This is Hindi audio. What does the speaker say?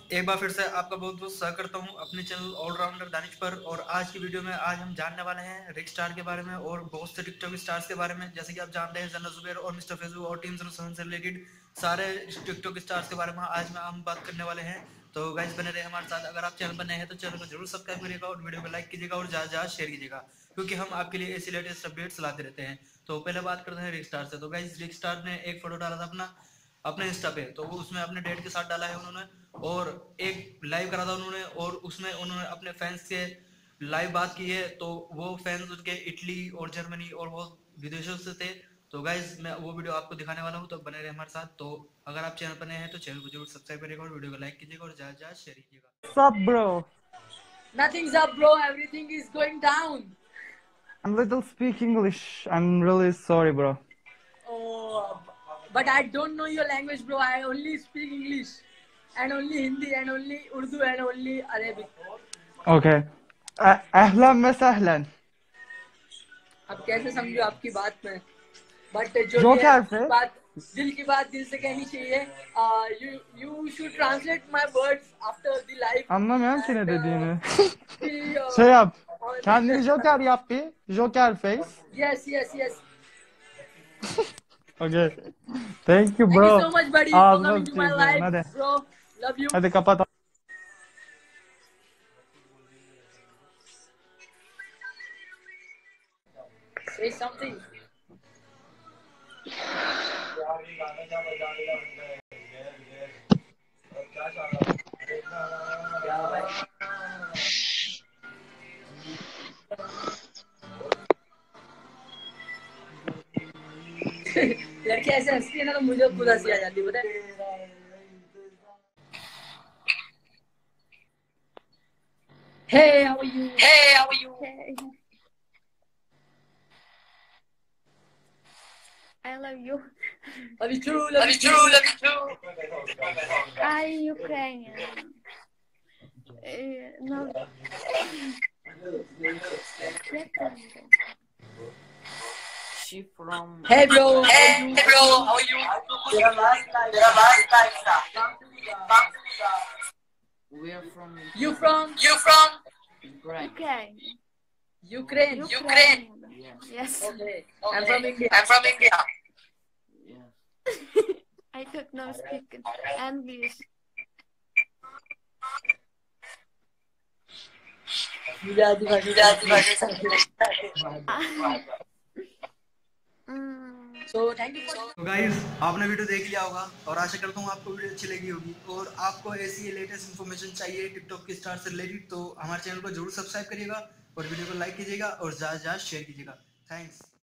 एक बार फिर से आपका बहुत बहुत स्वागत करता हूं अपने चैनल ऑलराउंडर दानिश पर। और आज की वीडियो में आज हम जानने वाले हैं रिक स्टार के बारे में और बहुत से टिकटॉक स्टार्स के बारे में। जैसे कि आप जानते हैं जन्नत जुबैर और मिस्टर फेसबुक और टीम 07 से रिलेटेड सारे टिकटॉक स्टार्स के बारे में आज में हम बात करने वाले हैं। तो गाइस बने रहे हमारे साथ। अगर आप चैनल पर नए हैं तो चैनल को जरूर सब्सक्राइब करिएगा और वीडियो को लाइक कीजिएगा और ज़्यादा ज़्यादा शेयर कीजिएगा, क्योंकि हम आपके लिए ऐसी लेटेस्ट अपडेट्स लाते रहते हैं। तो पहले बात करते हैं रिक स्टार से। तो गाइस रिक स्टार ने एक फोटो डाला था अपने इंस्टा पे, तो वो उसमें अपने डेट के साथ डाला है उन्होंने, और एक लाइव करा था उन्होंने और उसमें उन्होंने अपने फैंस से लाइव बात की है। तो वो फैंस उनके इटली और जर्मनी और वो विदेशों से थे। तो गाइज मैं वो वीडियो आपको दिखाने वाला हूँ, तो बने रहे हमारे साथ। तो अगर आप चैनल पर नए हैं तो चैनल को जरूर सब्सक्राइब करिएगा और वीडियो को लाइक कीजिएगा और ज़्यादा ज़्यादा शेयर कीजिएगा। What's up, bro? Nothing's up, bro. Everything is going down. I'm little speak English. I'm really sorry, bro. Oh, but I don't know your language, bro. I only speak English and only Hindi and only Urdu and only Arabic. Okay. أهلا وسهلا. अब कैसे समझो आपकी बात में? But जो जो भी क्या है बात दिल की बात दिल से कहनी चाहिए. You should translate my words after the live. Anlamıyorum ki ne dediğini. The, Şey yap. Kendini Joker yap bir. Joker face. Yes. Okay. Thank you, Thank bro. you so much, buddy, for Ağzına coming to my sıçayım live, hadi. bro. Love you. Hadi kapat. Say something. लड़की ऐसे हंसती है ना तो मुझे खुद हंसी आ जाती है, पता है? Hey, how are you? Hey, how are you? Hey. I love you. Love you too. Love you too, love you too. I'm Ukrainian. No. She from. Hey, bro. Hey, bro, how are you? Tera last live. We're from. You from? You from? Ukraine. Ukraine. Ukraine. Ukraine. Yes. Yes. Okay. Okay. I'm from India. I'm from India. Yeah. I don't know speak English. Gujarati So thank you for. तो गाइस आपने वीडियो देख लिया होगा और आशा करता हूँ आपको वीडियो अच्छी लगी होगी। और आपको ऐसी लेटेस्ट इन्फॉर्मेशन चाहिए टिकटॉक के स्टार से रिलेटेड, तो हमारे चैनल को जरूर सब्सक्राइब करिएगा और वीडियो को लाइक कीजिएगा और ज़्यादा से ज़्यादा शेयर कीजिएगा। थैंक्स।